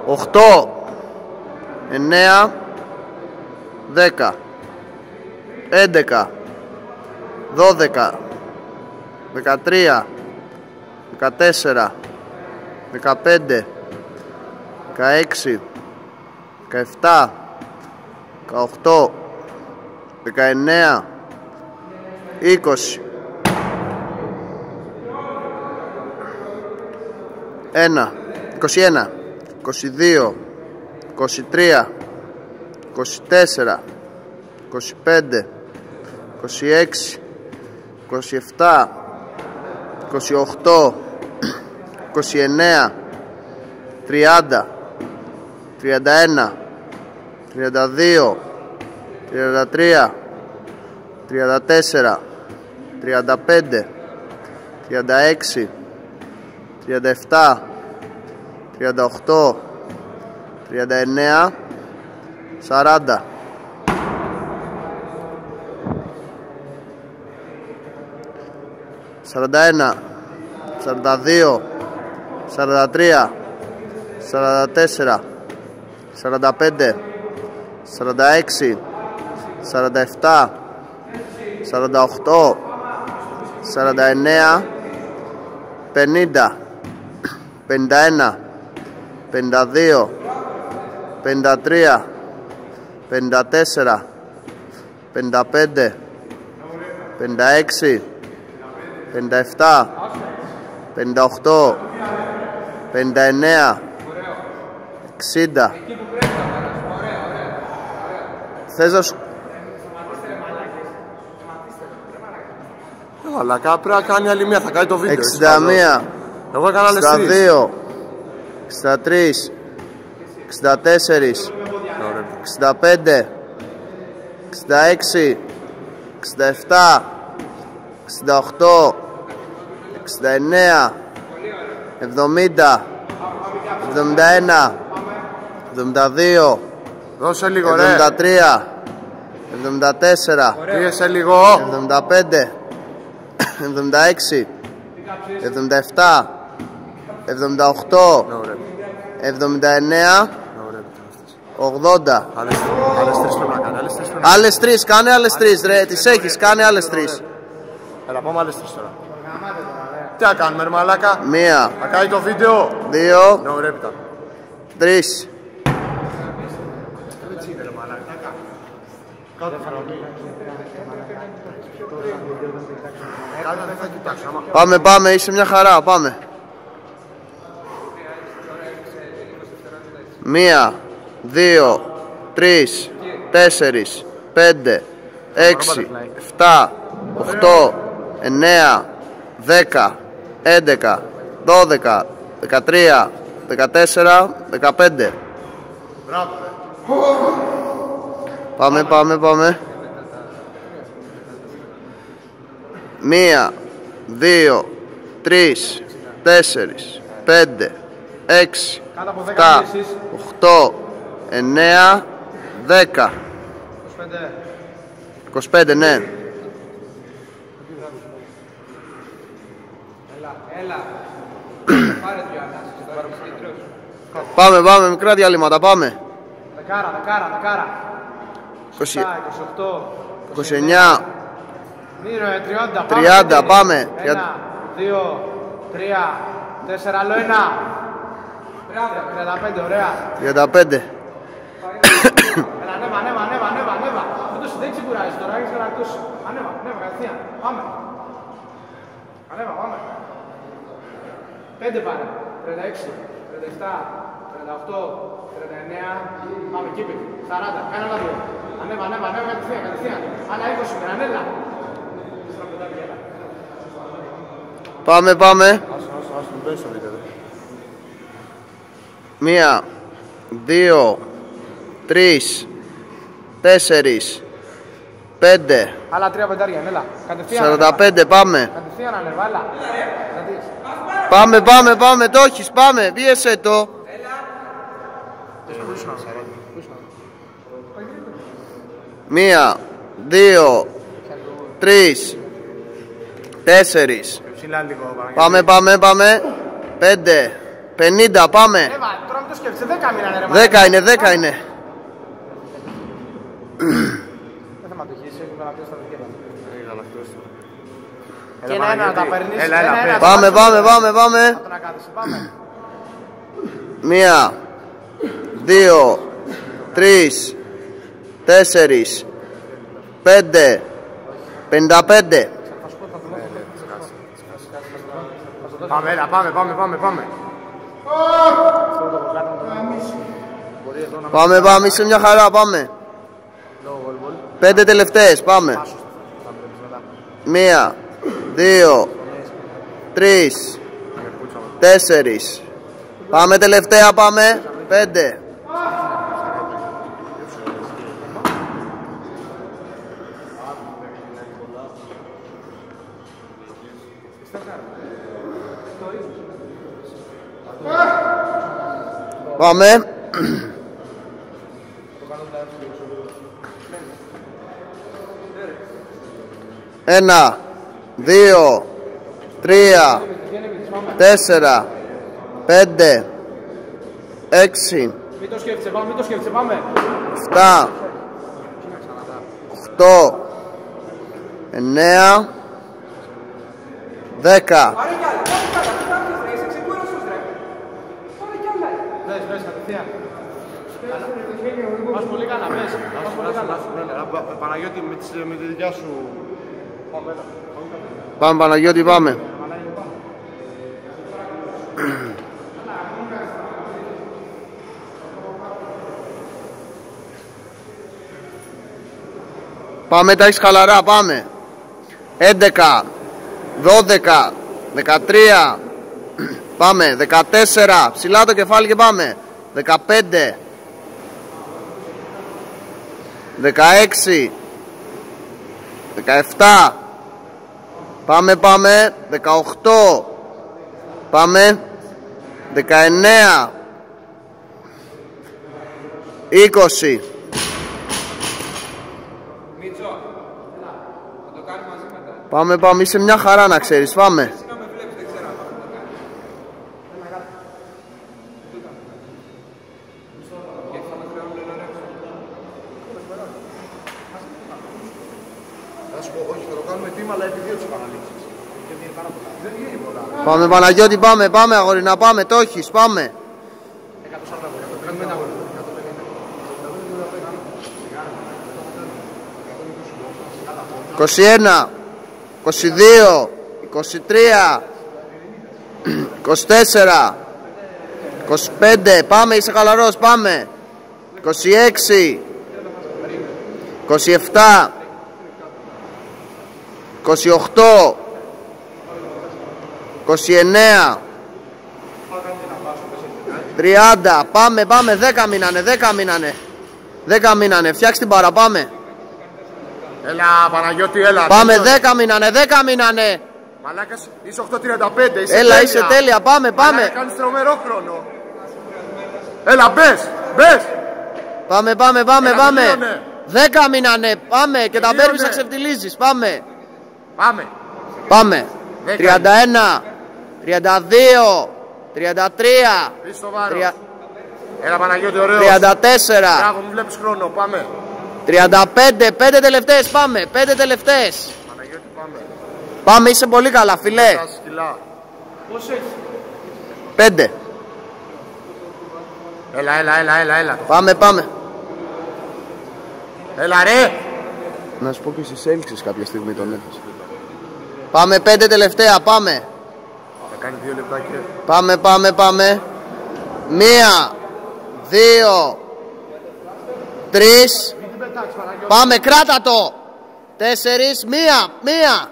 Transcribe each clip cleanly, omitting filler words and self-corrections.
8, 9, 10, 11, 12, 13, 14, 15, 16, 17, 18, 19, 20, 1, 21, 22, 23, 24, 25, 26, 27, 28, 29, 30, 31, 32, 33, 34, 35, 36, 37, 38, 39, 40. Σαράντα ένα, 42, 43, 44, 45, 46, 47, 48, 49, 50, 51, 52, 53, 54, 55, 56, 57, 58, 59, 60. Θες να σου... Μαλάκα, πρέπει να κάνει άλλη μία, θα κάνει το βίντεο. 61, εγώ έκανα άλλες 62, 63, 64, 65, 66, 67, 68, 69, 70, 71, 72, δώσε λίγο ρε. 73, 74, Πίεσε λίγο. 75, 76, 77, 78, 79, 80. Άλλες τρεις, κάνε άλλες τρεις ρε, τις έχεις, κάνε άλλες τρεις. Έλα πάμε άλλες τρεις τώρα. Τι θα κάνουμε ρε μαλάκα. Μία, Θα κάνει το βίντεο. δύο, Ναι ωραία πίτα. τρεις. Πάμε, πάμε, είσαι μια χαρά, πάμε. Μία, δύο, τρεις, τέσσερις, πέντε, έξι, 7, 8, 9, 10, 11, 12, 13, 14, 15. Πάμε, πάμε, πάμε. Μία, δύο, τρεις, τέσσερις, πέντε, έξι, 7, 8, 9, 10. 25, ναι. Έλα. Πάρε δυο ανάσεις. Πάμε, πάμε, μικρά διαλύματα, πάμε. Δεκάρα. 20, 28, 29, 30, 30, πάμε. 1, 2, 3, 4, άλλο ένα. 35, ωραία. 35. Ανέβα. Δεν ξεκουράζεις τώρα, έχεις γαλακτώσει. Ανέβα, κατευθείαν. Πάμε. Ανέβα, πάμε. 5 πάρε. 36, 37, 38, 39. Πάμε, keep it. 40, κάνε άλλα δύο. Ανέβα, κατευθείαν. Άλλα 20 μερανέλα. Πάμε, πάμε. Μία, δύο, τρεις, τέσσερις, πέντε, Άλλα 3 πεντάρια, έλα. Κατευθείαν. 45, πάμε. Κατευθείαν ανέβα, έλα. Πάμε, το έχεις, πάμε, πίεσέ το. Μία, δύο, τρεις, τέσσερις. Πάμε. 5, 50, πάμε. μην το σκέφτεσαι. 10 μήνανε ρε. 10 είναι, 10 είναι. Δεν θα μ' αντοχείς, έχει γαλακτώσει στα δικαίωτα. Έλα, Και ένα να τα παίρνεις. έλα, πες. Πάμε, πάμε, πάμε, πάμε. Να τον ακάθεσαι, πάμε. 1, 2, 3, 4, 5, 55. Πάμε, έλα, πάμε. Πάμε, πάμε, είσαι μια χαρά, πάμε. 5 τελευταίες, πάμε. 1, 2, 3, 4. Πάμε τελευταία, πάμε. 5. Πάμε. 1, 2, 3, 4, 5, 6, Μην το σκέφτεσαι, πάμε, μην το σκέφτεσαι, πάμε. 7, 8, 9, 10. Πες, κατευθείαν. Πας πολύ καλά, πες. Πας πολύ καλά. Παναγιώτη, με τη δικιά σου. Πάμε Παναγιώτη, πάμε. Πάμε, τα έχεις χαλαρά, πάμε. 11, 12, 13, πάμε. 14, ψηλά το κεφάλι και πάμε. 15, 16, 17, πάμε, πάμε. 18, πάμε. 19, 20. Πάμε, πάμε, είσαι μια χαρά να ξέρεις, πάμε. Θα σου πω, όχι, θα το κάνουμε τίμα, αλλά επί 2 τις επαναλήψεις. Δεν γίνει πολλά. Πάμε Παναγιώτη, πάμε, πάμε αγορίνα, πάμε, το έχεις, πάμε. 21, 22, 23, 24, 25, πάμε, είσαι χαλαρός, πάμε. 26, 27, 28, 29, 30, πάμε, πάμε, 10 μείνανε, 10 μείνανε. 10 μείνανε, φτιάξ' την παρά, πάμε. Έλα, Παναγιώτη, έλα. Πάμε, 10 μείνανε, 10 μείνανε. Μαλάκας, είσαι 8.35, είσαι Έλα, τέλεια. είσαι τέλεια, πάμε, πάμε. Μαλάκα, κάνεις τρομερό χρόνο. Έλα, μπες, μπες. Πάμε, πάμε, πάμε, Έλα, πάμε. τελείωνε. 10 μείνανε, πάμε και τα Τελείωνε. παίρνεις να ξεφτιλίζεις, πάμε. Πάμε. Πάμε. 10. 31, 32, 33, Είσαι στο βάρος. 3, Έλα, Παναγιώτη, ωραίος. 34, Μπράβο, μου βλέπεις χρόνο, πάμε. 35, 5 τελευταίες, πάμε, 5 τελευταίες. Παναγιώτη, πάμε. Πάμε, είσαι πολύ καλά, φιλέ. Τα σκυλά. Πώς έχεις. 5. Έλα. Πάμε, πάμε. Έλα, ρε. Να σου πω και στις έλξεις κάποια στιγμή τον έφασε. Πάμε, 5 τελευταία, πάμε. Θα κάνει 2 λεπτάκια. Πάμε, πάμε, πάμε. 1, 2, 3. Πάμε, κράτα το. 4, 1.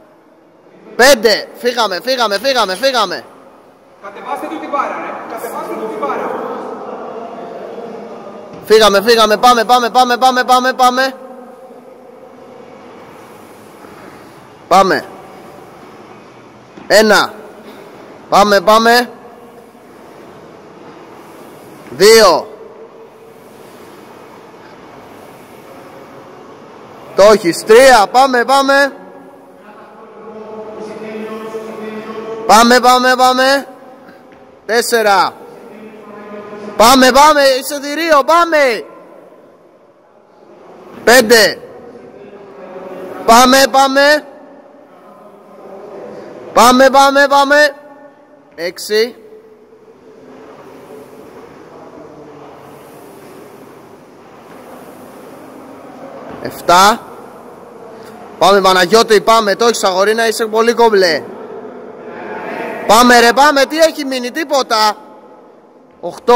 5. Φύγαμε. Κατεβάστε του την πάρα, ρε. Κατεβάστε του την πάρα. Φύγαμε. Πάμε. Πάμε. 1. Πάμε. 2. Το έχεις. 3. Πάμε. Πάμε. 4. Πάμε, πάμε, εισιτηρίο, πάμε. 5. Πάμε, πάμε. Πάμε, πάμε, πάμε. 6. 7. Πάμε Παναγιώτη, πάμε, το έχεις αγορίνα, είσαι πολύ κομπλέ. Πάμε ρε, πάμε, τι έχει μείνει, τίποτα. 8.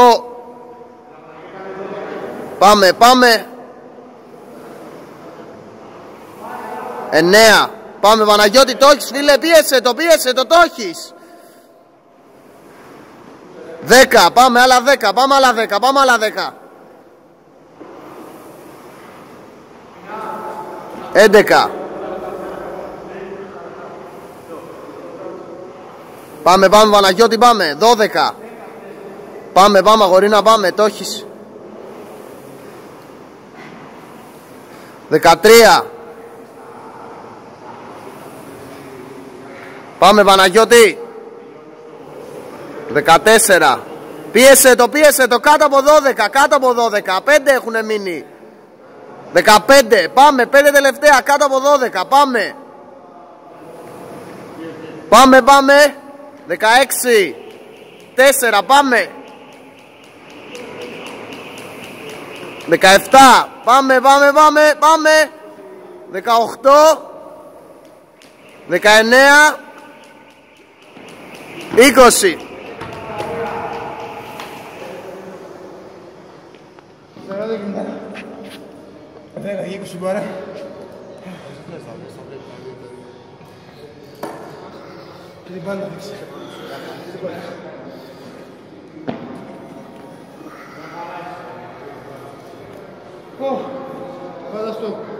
Πάμε, πάμε. 9. Πάμε Παναγιώτη, το έχεις φίλε, πίεσε το, το έχεις. 10, πάμε άλλα 10, πάμε άλλα 10, πάμε άλλα 10. 11. Πάμε, πάμε Παναγιώτη, πάμε. 12. Πάμε, πάμε αγορίνα, πάμε, το έχεις. 13. Πάμε Παναγιώτη. 14. Πίεσε το, κάτω από 12, κάτω από 12. 5 έχουν μείνει. 15, πάμε, 5 τελευταία, κάτω από 12, πάμε. Πάμε, πάμε. 16. 4, πάμε. 17, πάμε, πάμε, πάμε, πάμε. 18. 19. 20. Venga, 20 μπάρα. Και την μπάλα δείξει. Φανταστό.